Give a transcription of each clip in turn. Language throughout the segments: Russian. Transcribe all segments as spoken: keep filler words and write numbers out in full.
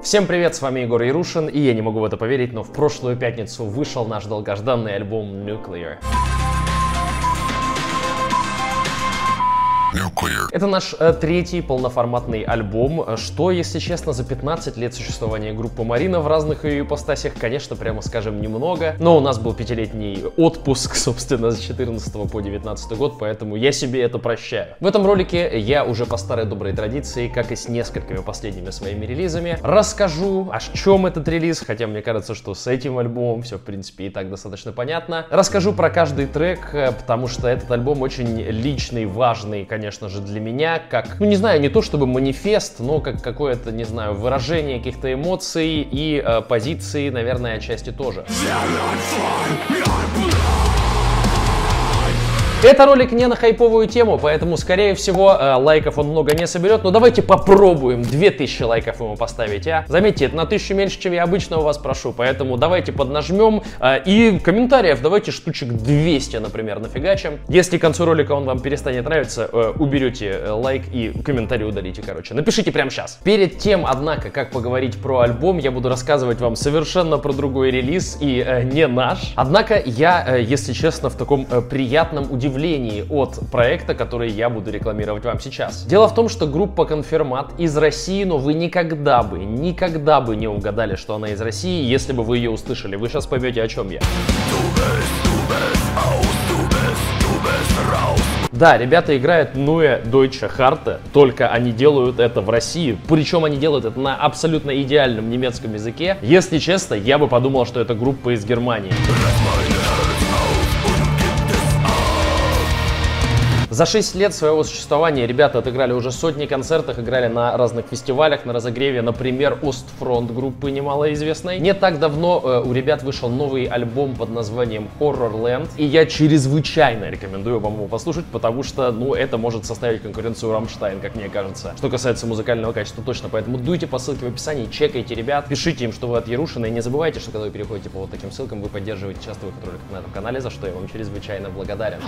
Всем привет, с вами Егор Ярушин, и я не могу в это поверить, но в прошлую пятницу вышел наш долгожданный альбом Nuclear. Nuclear. Это наш э, третий полноформатный альбом, что, если честно, за пятнадцать лет существования группы Марина в разных ее ипостасях, конечно, прямо скажем, немного. Но у нас был пятилетний отпуск, собственно, с четырнадцатого по девятнадцатый год, поэтому я себе это прощаю. В этом ролике я уже по старой доброй традиции, как и с несколькими последними своими релизами, расскажу, о чем этот релиз, хотя мне кажется, что с этим альбомом все, в принципе, и так достаточно понятно. Расскажу про каждый трек, потому что этот альбом очень личный, важный, конечно. Конечно же, для меня, как, ну не знаю, не то чтобы манифест, но как какое-то, не знаю, выражение каких-то эмоций и э, позиций, наверное, отчасти тоже. Это ролик не на хайповую тему, поэтому, скорее всего, э, лайков он много не соберет. Но давайте попробуем две тысячи лайков ему поставить, а? Заметьте, это на тысячу меньше, чем я обычно у вас прошу, поэтому давайте поднажмем. Э, и комментариев давайте штучек двести, например, нафигачим. Если к концу ролика он вам перестанет нравиться, э, уберете э, лайк и комментарий удалите, короче. Напишите прямо сейчас. Перед тем, однако, как поговорить про альбом, я буду рассказывать вам совершенно про другой релиз и э, не наш. Однако я, э, если честно, в таком э, приятном удивлении от проекта, который я буду рекламировать вам сейчас. Дело в том, что группа Конфермат из России, но вы никогда бы, никогда бы не угадали, что она из России, если бы вы ее услышали. Вы сейчас поймете, о чем я. Да, ребята играют Neue Deutsche Harte, только они делают это в России, причем они делают это на абсолютно идеальном немецком языке. Если честно, я бы подумал, что это группа из Германии. За шесть лет своего существования ребята отыграли уже сотни концертов, играли на разных фестивалях, на разогреве, например, Ostfront группы немалоизвестной. Не так давно э, у ребят вышел новый альбом под названием Horrorland, и я чрезвычайно рекомендую вам его послушать, потому что, ну, это может составить конкуренцию Rammstein, как мне кажется. Что касается музыкального качества, точно, поэтому дуйте по ссылке в описании, чекайте ребят, пишите им, что вы от Ярушина, и не забывайте, что когда вы переходите по вот таким ссылкам, вы поддерживаете часто выход роликов на этом канале, за что я вам чрезвычайно благодарен.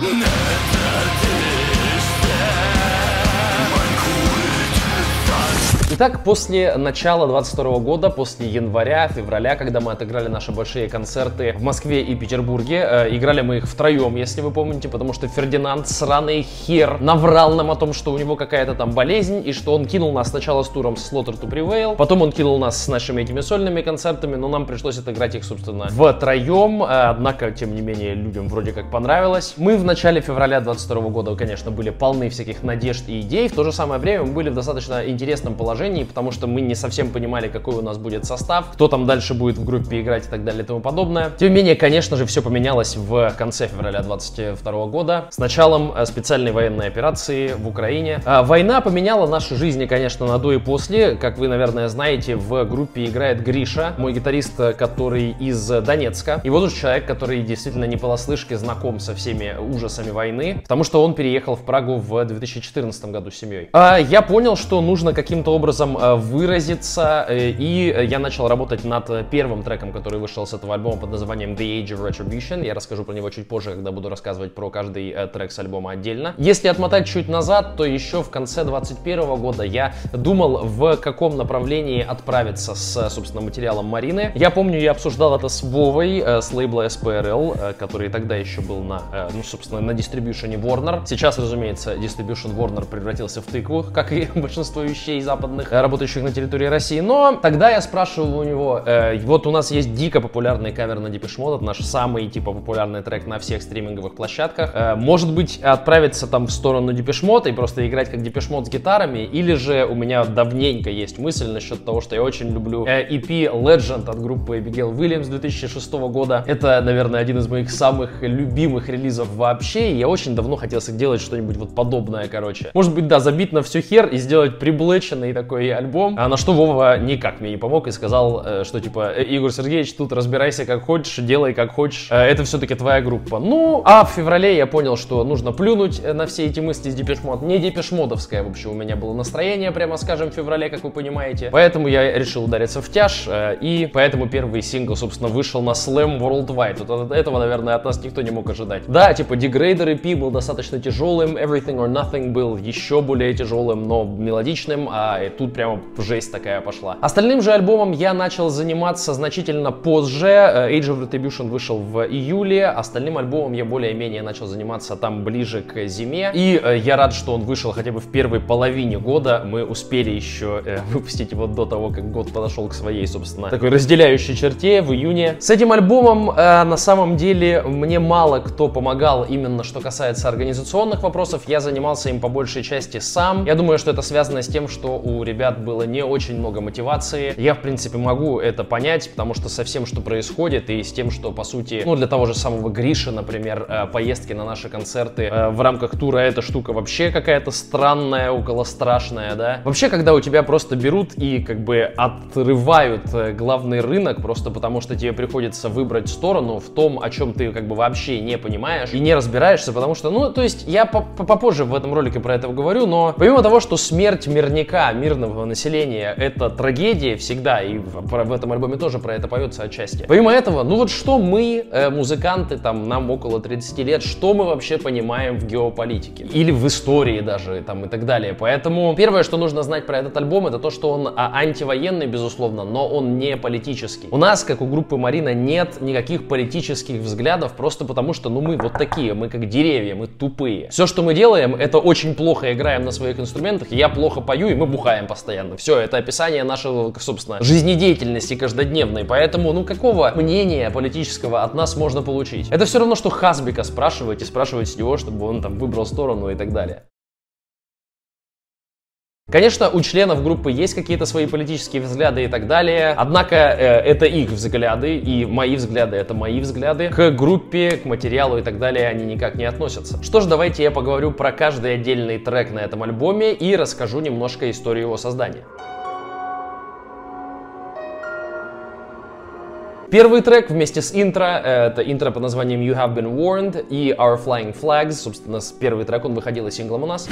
Итак, после начала двадцать второго года, после января, февраля, когда мы отыграли наши большие концерты в Москве и Петербурге, э, играли мы их втроем, если вы помните, потому что Фердинанд, сраный хер, наврал нам о том, что у него какая-то там болезнь, и что он кинул нас сначала с туром Slaughter to Prevail, потом он кинул нас с нашими этими сольными концертами, но нам пришлось отыграть их, собственно, втроем, э, однако, тем не менее, людям вроде как понравилось. Мы в начале февраля двадцать второго года, конечно, были полны всяких надежд и идей, в то же самое время мы были в достаточно интересном положении, потому что мы не совсем понимали, какой у нас будет состав, кто там дальше будет в группе играть и так далее и тому подобное. Тем не менее, конечно же, все поменялось в конце февраля двадцать второго года с началом специальной военной операции в Украине. Война поменяла наши жизни, конечно, на до и после. Как вы, наверное, знаете, в группе играет Гриша, мой гитарист, который из Донецка. И вот уж человек, который действительно не понаслышке знаком со всеми ужасами войны, потому что он переехал в Прагу в две тысячи четырнадцатом году с семьей. Я понял, что нужно каким-то образом выразиться, и я начал работать над первым треком, который вышел с этого альбома под названием The Age of Retribution. Я расскажу про него чуть позже, когда буду рассказывать про каждый трек с альбома отдельно. Если отмотать чуть назад, то еще в конце двадцать первого года я думал, в каком направлении отправиться с, собственно, материалом Марины. Я помню, я обсуждал это с Вовой, с лейбла эс пи эр эл, который тогда еще был на, ну, собственно, на дистрибьюшене Warner. Сейчас, разумеется, дистрибьюшн Warner превратился в тыкву, как и большинство вещей западных, работающих на территории России. Но тогда я спрашивал у него, э, вот у нас есть дико популярный кавер на Depeche Mode, это наш самый типа популярный трек на всех стриминговых площадках. Э, может быть, отправиться там в сторону Depeche Mode и просто играть как Depeche Mode с гитарами, или же у меня давненько есть мысль насчет того, что я очень люблю э, и пи Legend от группы Abigail Williams две тысячи шестого года. Это, наверное, один из моих самых любимых релизов вообще, и я очень давно хотел сделать что-нибудь вот подобное, короче. Может быть, да, забить на всю хер и сделать приблэченный такой альбом, а на что Вова никак мне не помог и сказал, что типа, Игорь Сергеевич, тут разбирайся как хочешь, делай как хочешь, это все-таки твоя группа. Ну, а в феврале я понял, что нужно плюнуть на все эти мысли с Depeche Mode. Не Depeche Mode-овское вообще у меня было настроение, прямо скажем, в феврале, как вы понимаете. Поэтому я решил удариться в тяж, и поэтому первый сингл, собственно, вышел на Slam Worldwide. Вот этого, наверное, от нас никто не мог ожидать. Да, типа Degrader и пи был достаточно тяжелым, Everything or Nothing был еще более тяжелым, но мелодичным, а тут прямо жесть такая пошла. Остальным же альбомом я начал заниматься значительно позже. Age of Retribution вышел в июле, остальным альбомом я более-менее начал заниматься там ближе к зиме. И э, я рад, что он вышел хотя бы в первой половине года. Мы успели еще э, выпустить его до того, как год подошел к своей, собственно, такой разделяющей черте в июне. С этим альбомом э, на самом деле мне мало кто помогал именно что касается организационных вопросов. Я занимался им по большей части сам. Я думаю, что это связано с тем, что у ребят было не очень много мотивации. Я, в принципе, могу это понять, потому что со всем, что происходит, и с тем, что, по сути, ну, для того же самого Гриши, например, э, поездки на наши концерты э, в рамках тура, эта штука вообще какая-то странная, около страшная, да. Вообще, когда у тебя просто берут и как бы отрывают э, главный рынок, просто потому что тебе приходится выбрать сторону в том, о чем ты как бы вообще не понимаешь и не разбираешься, потому что, ну, то есть, я попозже в этом ролике про это говорю, но помимо того, что смерть мирняка, мирного населения, это трагедия всегда, и в, в этом альбоме тоже про это поется отчасти. Помимо этого, ну вот что мы, э, музыканты, там, нам около тридцати лет, что мы вообще понимаем в геополитике? Или в истории даже, там, и так далее. Поэтому первое, что нужно знать про этот альбом, это то, что он а, антивоенный, безусловно, но он не политический. У нас, как у группы Марина, нет никаких политических взглядов, просто потому что, ну, мы вот такие, мы как деревья, мы тупые. Все, что мы делаем, это очень плохо играем на своих инструментах, я плохо пою, и мы бухаем постоянно. Все, это описание нашего, собственно, жизнедеятельности каждодневной. Поэтому, ну, какого мнения политического от нас можно получить? Это все равно, что Хасбика спрашивать и спрашивать с него, чтобы он там выбрал сторону и так далее. Конечно, у членов группы есть какие-то свои политические взгляды и так далее, однако э, это их взгляды, и мои взгляды — это мои взгляды. К группе, к материалу и так далее они никак не относятся. Что ж, давайте я поговорю про каждый отдельный трек на этом альбоме и расскажу немножко историю его создания. Первый трек вместе с интро, это интро под названием You Have Been Warned и Our Flying Flags, собственно, первый трек, он выходил и синглом у нас.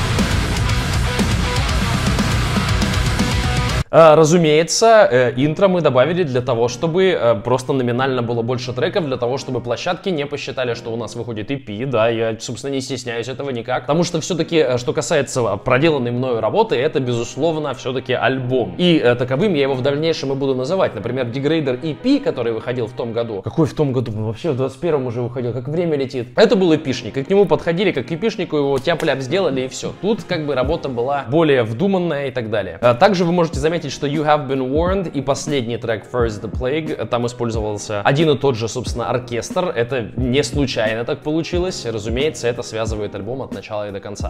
Разумеется, э, интро мы добавили для того, чтобы э, просто номинально было больше треков, для того, чтобы площадки не посчитали, что у нас выходит и пи, да, я, собственно, не стесняюсь этого никак, потому что все-таки, что касается проделанной мною работы, это, безусловно, все-таки альбом, и э, таковым я его в дальнейшем и буду называть, например, Degrader и пи, который выходил в том году. Какой в том году? Вообще в двадцать первом уже выходил, как время летит. Это был эпишник, и к нему подходили, как к эпишнику, его тяп-ляп сделали, и все. Тут, как бы, работа была более вдуманная и так далее. А также вы можете заметить, что You Have Been Warned и последний трек First the Plague, там использовался один и тот же, собственно, оркестр. Это не случайно так получилось. Разумеется, это связывает альбом от начала и до конца.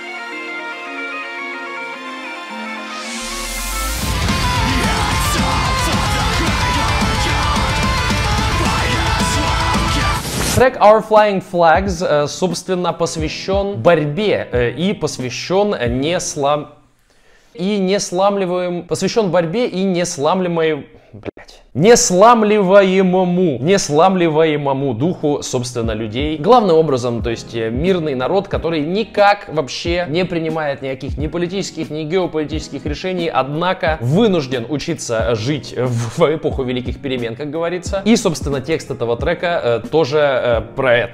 Трек Our Flying Flags, собственно, посвящен борьбе и посвящен не слам... и не сламливаем... посвящен борьбе и не сламливаемой... блять... не сламливаемому... не сламливаемому духу, собственно, людей. Главным образом, то есть мирный народ, который никак вообще не принимает никаких ни политических, ни геополитических решений, однако вынужден учиться жить в эпоху великих перемен, как говорится. И, собственно, текст этого трека э, тоже э, про это.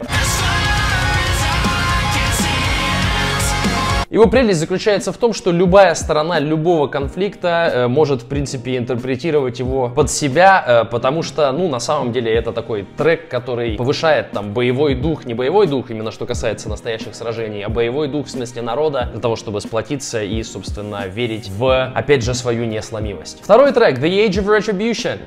Его прелесть заключается в том, что любая сторона любого конфликта э, может, в принципе, интерпретировать его под себя, э, потому что, ну, на самом деле, это такой трек, который повышает там боевой дух, не боевой дух, именно что касается настоящих сражений, а боевой дух в смысле народа, для того, чтобы сплотиться и, собственно, верить в, опять же, свою несломимость. Второй трек, The Age of Retribution.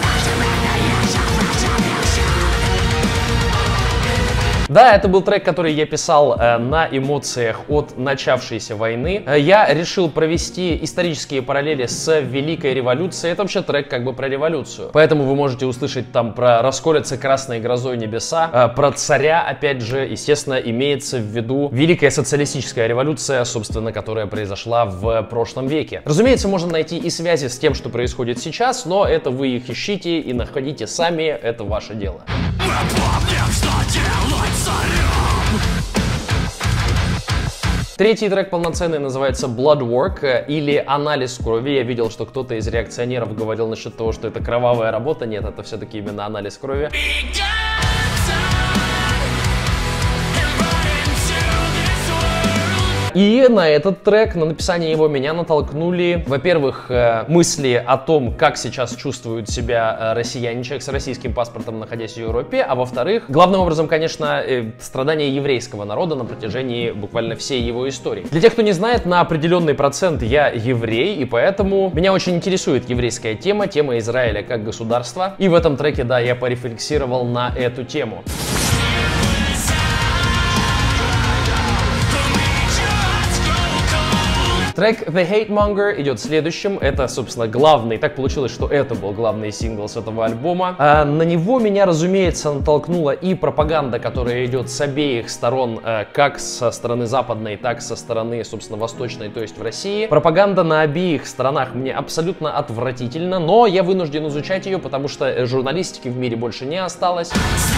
Да, это был трек, который я писал э, на эмоциях от начавшейся войны. Э, я решил провести исторические параллели с Великой революцией. Это вообще трек как бы про революцию. Поэтому вы можете услышать там про «Расколятся красной грозой небеса», э, про царя, опять же, естественно, имеется в виду Великая социалистическая революция, собственно, которая произошла в прошлом веке. Разумеется, можно найти и связи с тем, что происходит сейчас, но это вы их ищите и находите сами, это ваше дело. Мы помним, что делать царем. Третий трек полноценный называется Blood Work или Анализ крови. Я видел, что кто-то из реакционеров говорил насчет того, что это кровавая работа. Нет, это все-таки именно анализ крови. И на этот трек, на написание его меня натолкнули, во-первых, мысли о том, как сейчас чувствует себя россиянин, человек с российским паспортом, находясь в Европе, а во-вторых, главным образом, конечно, страдания еврейского народа на протяжении буквально всей его истории. Для тех, кто не знает, на определенный процент я еврей, и поэтому меня очень интересует еврейская тема, тема Израиля как государства. И в этом треке, да, я порефлексировал на эту тему. Трек The Hate Monger идет следующим. Это, собственно, главный. Так получилось, что это был главный сингл с этого альбома. А на него меня, разумеется, натолкнула и пропаганда, которая идет с обеих сторон, как со стороны западной, так и со стороны, собственно, восточной, то есть в России. Пропаганда на обеих сторонах мне абсолютно отвратительна, но я вынужден изучать ее, потому что журналистики в мире больше не осталось.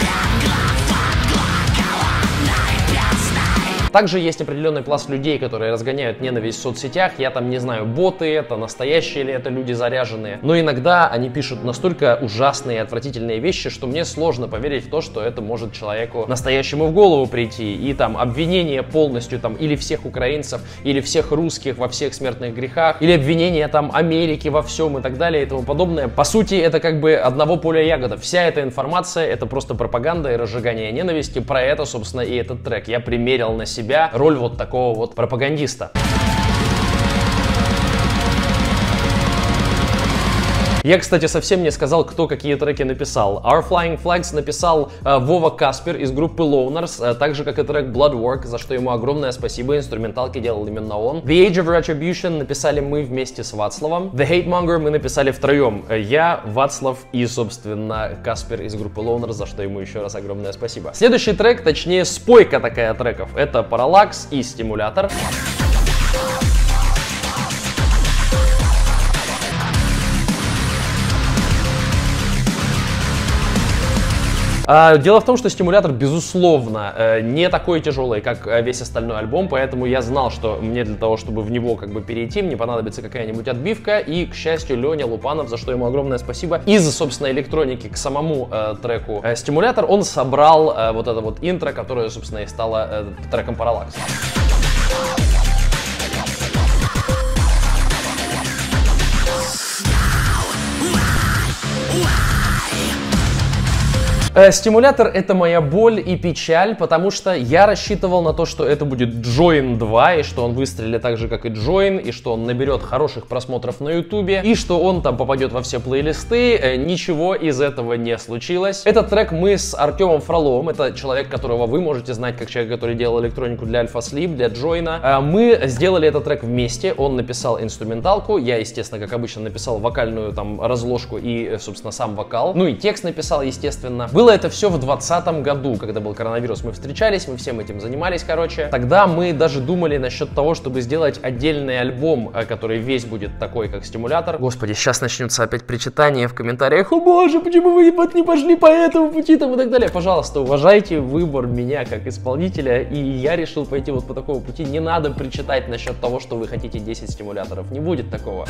Также есть определенный пласт людей, которые разгоняют ненависть в соцсетях. Я там не знаю, боты это, настоящие ли это люди заряженные. Но иногда они пишут настолько ужасные и отвратительные вещи, что мне сложно поверить в то, что это может человеку настоящему в голову прийти. И там обвинение полностью там или всех украинцев, или всех русских во всех смертных грехах, или обвинение там Америки во всем и так далее и тому подобное. По сути, это как бы одного поля ягода. Вся эта информация это просто пропаганда и разжигание ненависти. Про это, собственно, и этот трек. Я примерил на себя себя роль вот такого вот пропагандиста. Я, кстати, совсем не сказал, кто какие треки написал. Our Flying Flags написал э, Вова Каспер из группы Loners, э, так же, как и трек Bloodwork, за что ему огромное спасибо, инструменталки делал именно он. The Age of Retribution написали мы вместе с Вацлавом. The Hate Monger мы написали втроем. Я, Вацлав и, собственно, Каспер из группы Loners, за что ему еще раз огромное спасибо. Следующий трек, точнее, спойка такая треков, это Parallax и Стимулятор. Дело в том, что Стимулятор, безусловно, не такой тяжелый, как весь остальной альбом, поэтому я знал, что мне для того, чтобы в него как бы перейти, мне понадобится какая-нибудь отбивка, и, к счастью, Леня Лупанов, за что ему огромное спасибо, из, собственно, электроники к самому э, треку э, Стимулятор, он собрал э, вот это вот интро, которое, собственно, и стало э, треком Parallax. Стимулятор — это моя боль и печаль, потому что я рассчитывал на то, что это будет Join два, и что он выстрелит так же, как и Join, и что он наберет хороших просмотров на ютубе, и что он там попадет во все плейлисты. Ничего из этого не случилось. Этот трек мы с Артемом Фроловым, это человек, которого вы можете знать как человек, который делал электронику для Alpha Sleep, для Join. Мы сделали этот трек вместе, он написал инструменталку, я, естественно, как обычно, написал вокальную там разложку и, собственно, сам вокал, ну и текст написал, естественно. Было это все в двадцатом году, когда был коронавирус, мы встречались, мы всем этим занимались, короче. Тогда мы даже думали насчет того, чтобы сделать отдельный альбом, который весь будет такой, как Стимулятор. Господи, сейчас начнется опять причитание в комментариях: о боже, почему вы не пошли по этому пути там и так далее. Пожалуйста, уважайте выбор меня как исполнителя, и я решил пойти вот по такому пути. Не надо причитать насчет того, что вы хотите десять стимуляторов, не будет такого.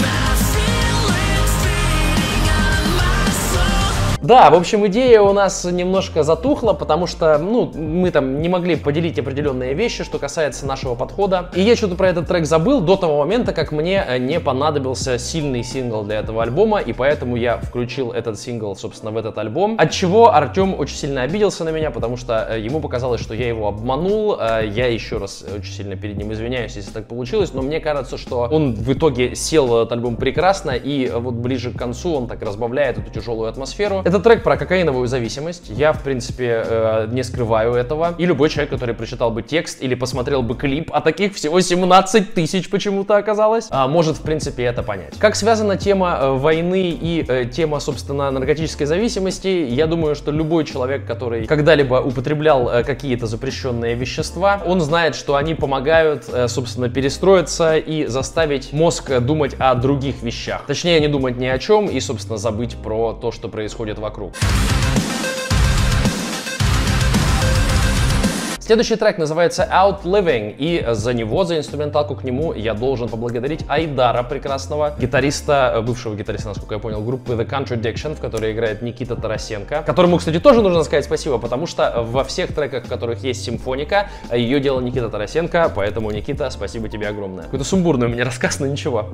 Да, в общем, идея у нас немножко затухла, потому что, ну, мы там не могли поделить определенные вещи, что касается нашего подхода. И я что-то про этот трек забыл до того момента, как мне не понадобился сильный сингл для этого альбома, и поэтому я включил этот сингл, собственно, в этот альбом. От чего Артем очень сильно обиделся на меня, потому что ему показалось, что я его обманул. Я еще раз очень сильно перед ним извиняюсь, если так получилось, но мне кажется, что он в итоге сел в этот альбом прекрасно, и вот ближе к концу он так разбавляет эту тяжелую атмосферу. Это трек про кокаиновую зависимость. Я, в принципе, э, не скрываю этого. И любой человек, который прочитал бы текст или посмотрел бы клип, а таких всего семнадцать тысяч почему-то оказалось, а, может, в принципе, это понять. Как связана тема э, войны и э, тема, собственно, наркотической зависимости, я думаю, что любой человек, который когда-либо употреблял э, какие-то запрещенные вещества, он знает, что они помогают, э, собственно, перестроиться и заставить мозг думать о других вещах. Точнее, не думать ни о чем и, собственно, забыть про то, что происходит вокруг. Следующий трек называется Out Living, и за него, за инструменталку к нему я должен поблагодарить Айдара, прекрасного гитариста, бывшего гитариста, насколько я понял, группы The Contradiction, в которой играет Никита Тарасенко, которому, кстати, тоже нужно сказать спасибо, потому что во всех треках, в которых есть симфоника, ее делал Никита Тарасенко, поэтому, Никита, спасибо тебе огромное. Какой-то сумбурный у меня рассказ, но ничего.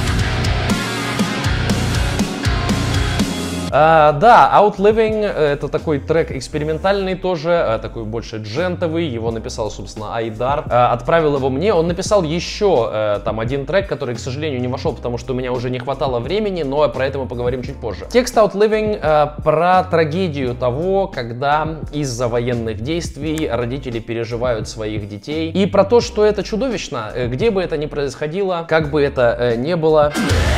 Uh, да, Out Living — это такой трек экспериментальный тоже, uh, такой больше джентовый, его написал, собственно, Айдар, uh, отправил его мне, он написал еще uh, там один трек, который, к сожалению, не вошел, потому что у меня уже не хватало времени, но про это мы поговорим чуть позже. Текст Out Living uh, про трагедию того, когда из-за военных действий родители переживают своих детей, и про то, что это чудовищно, где бы это ни происходило, как бы это uh, ни было.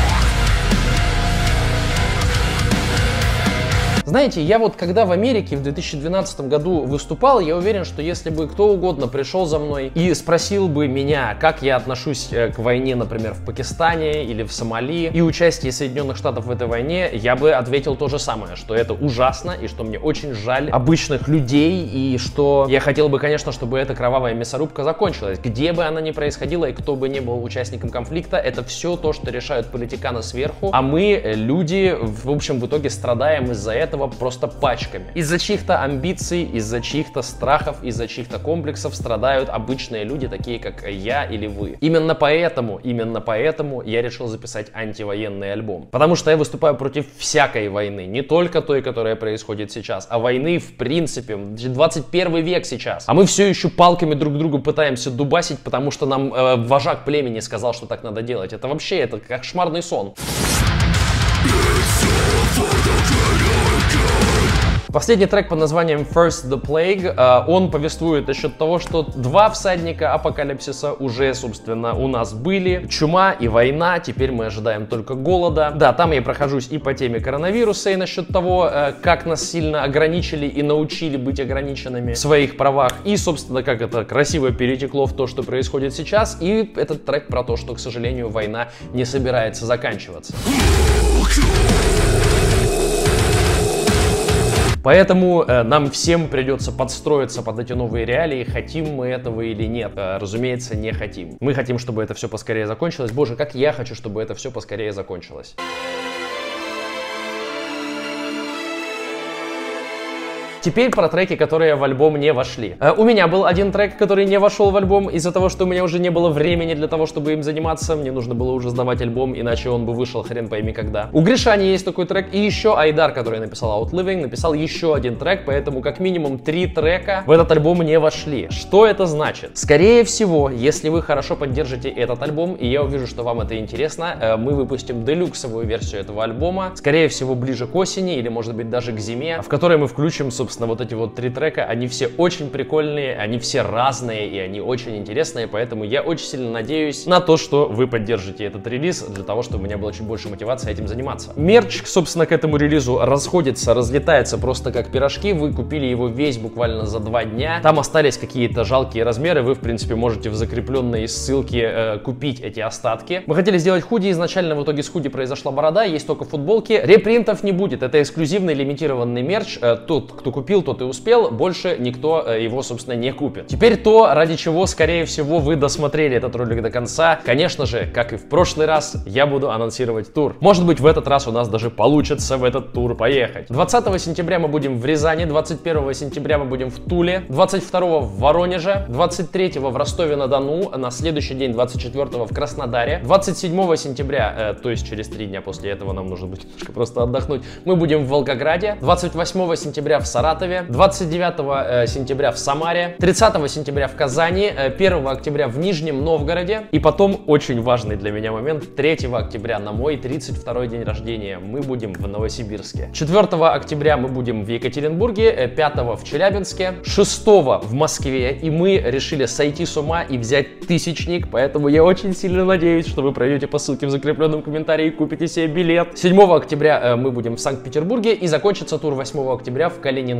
Знаете, я вот когда в Америке в две тысячи двенадцатом году выступал, я уверен, что если бы кто угодно пришел за мной и спросил бы меня, как я отношусь к войне, например, в Пакистане или в Сомали и участии Соединенных Штатов в этой войне, я бы ответил то же самое, что это ужасно и что мне очень жаль обычных людей и что я хотел бы, конечно, чтобы эта кровавая мясорубка закончилась. Где бы она ни происходила и кто бы ни был участником конфликта, это все то, что решают политиканы сверху, а мы, люди, в общем, в итоге страдаем из-за этого просто пачками. Из-за чьих-то амбиций, из-за чьих-то страхов, из-за чьих-то комплексов страдают обычные люди, такие как я или вы. Именно поэтому, именно поэтому я решил записать антивоенный альбом. Потому что я выступаю против всякой войны, не только той, которая происходит сейчас, а войны в принципе. двадцать первый век сейчас. А мы все еще палками друг другу пытаемся дубасить, потому что нам э, вожак племени сказал, что так надо делать. Это вообще, это кошмарный сон. Последний трек под названием First the Plague, он повествует насчет того, что два всадника апокалипсиса уже, собственно, у нас были. Чума и война, теперь мы ожидаем только голода. Да, там я прохожусь и по теме коронавируса, и насчет того, как нас сильно ограничили и научили быть ограниченными в своих правах. И, собственно, как это красиво перетекло в то, что происходит сейчас. И этот трек про то, что, к сожалению, война не собирается заканчиваться. Поэтому э, нам всем придется подстроиться под эти новые реалии, хотим мы этого или нет. Э, разумеется, не хотим. Мы хотим, чтобы это все поскорее закончилось. Боже, как я хочу, чтобы это все поскорее закончилось. Теперь про треки, которые в альбом не вошли. Э, у меня был один трек, который не вошел в альбом из-за того, что у меня уже не было времени для того, чтобы им заниматься. Мне нужно было уже сдавать альбом, иначе он бы вышел хрен пойми когда. У Гришани есть такой трек, и еще Айдар, который написал Out Living, написал еще один трек, поэтому как минимум три трека в этот альбом не вошли. Что это значит? Скорее всего, если вы хорошо поддержите этот альбом, и я увижу, что вам это интересно, э, мы выпустим делюксовую версию этого альбома, скорее всего, ближе к осени или, может быть, даже к зиме, в которой мы включим, собственно, вот эти вот три трека. Они все очень прикольные, они все разные и они очень интересные, поэтому я очень сильно надеюсь на то, что вы поддержите этот релиз, для того, чтобы у меня было чуть больше мотивации этим заниматься. Мерч, собственно, к этому релизу расходится, разлетается просто как пирожки. Вы купили его весь буквально за два дня. Там остались какие-то жалкие размеры. Вы, в принципе, можете в закрепленной ссылке э, купить эти остатки. Мы хотели сделать худи. Изначально в итоге с худи произошла борода. Есть только футболки. Репринтов не будет. Это эксклюзивный лимитированный мерч. Э, тот, кто купил, тот и успел. Больше никто э, его, собственно, не купит. Теперь то, ради чего, скорее всего, вы досмотрели этот ролик до конца. Конечно же, как и в прошлый раз, я буду анонсировать тур. Может быть, в этот раз у нас даже получится в этот тур поехать. двадцатого сентября мы будем в Рязани, двадцать первого сентября мы будем в Туле, двадцать второго в Воронеже, двадцать третьего в Ростове-на-Дону, на следующий день, двадцать четвёртого в Краснодаре, двадцать седьмого сентября, э, то есть через три дня после этого нам нужно будет немножко просто отдохнуть, мы будем в Волгограде, двадцать восьмого сентября в Саратове, двадцать девятого сентября в Самаре, тридцатого сентября в Казани, первого октября в Нижнем Новгороде, и потом, очень важный для меня момент, третьего октября на мой тридцать второй день рождения мы будем в Новосибирске. четвёртого октября мы будем в Екатеринбурге, пятого в Челябинске, шестого в Москве, и мы решили сойти с ума и взять тысячник, поэтому я очень сильно надеюсь, что вы пройдете по ссылке в закрепленном комментарии и купите себе билет. седьмого октября мы будем в Санкт-Петербурге, и закончится тур восьмого октября в Калининграде.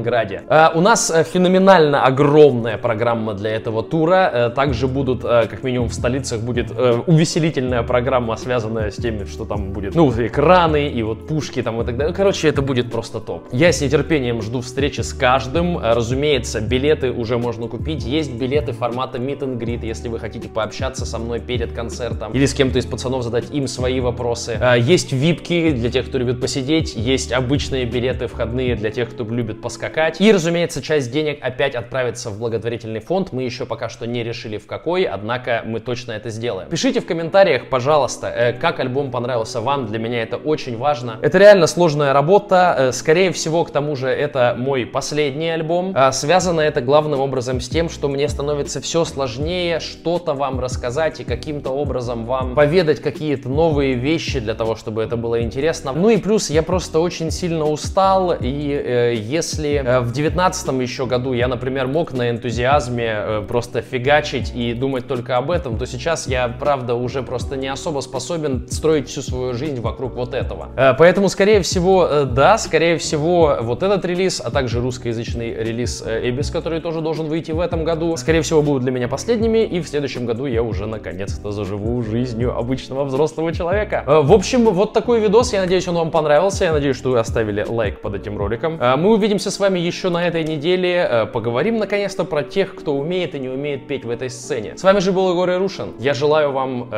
Калининграде. Э, у нас э, феноменально огромная программа для этого тура. Э, также будут, э, как минимум в столицах, будет э, увеселительная программа, связанная с теми, что там будет, ну, экраны и вот пушки там и так далее. Короче, это будет просто топ. Я с нетерпением жду встречи с каждым. Э, разумеется, билеты уже можно купить. Есть билеты формата meet and greet, если вы хотите пообщаться со мной перед концертом или с кем-то из пацанов, задать им свои вопросы. Э, есть випки для тех, кто любит посидеть. Есть обычные билеты входные для тех, кто любит поскакать. И, разумеется, часть денег опять отправится в благотворительный фонд. Мы еще пока что не решили в какой, однако мы точно это сделаем. Пишите в комментариях, пожалуйста, как альбом понравился вам. Для меня это очень важно. Это реально сложная работа. Скорее всего, к тому же, это мой последний альбом. Связано это главным образом с тем, что мне становится все сложнее что-то вам рассказать и каким-то образом вам поведать какие-то новые вещи для того, чтобы это было интересно. Ну и плюс я просто очень сильно устал, и э, если э, в девятнадцатом еще году я, например, мог на энтузиазме э, просто фигачить и думать только об этом, то сейчас я, правда, уже просто не особо способен строить всю свою жизнь вокруг вот этого. Э, поэтому, скорее всего, э, да, скорее всего, вот этот релиз, а также русскоязычный релиз э, Эбис, который тоже должен выйти в этом году, скорее всего, будут для меня последними, и в следующем году я уже наконец-то заживу жизнью обычного взрослого человека. Э, в общем, вот такой видос, я надеюсь, он вам понравился, я надеюсь, что вы оставили лайк под этим роликом. Э, мы увидимся с вами еще на этой неделе, э, поговорим наконец-то про тех, кто умеет и не умеет петь в этой сцене. С вами же был Егор Ярушин, я желаю вам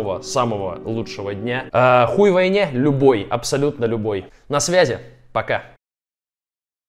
самого-самого-самого лучшего дня. Э, хуй войне, любой, абсолютно любой. На связи, пока.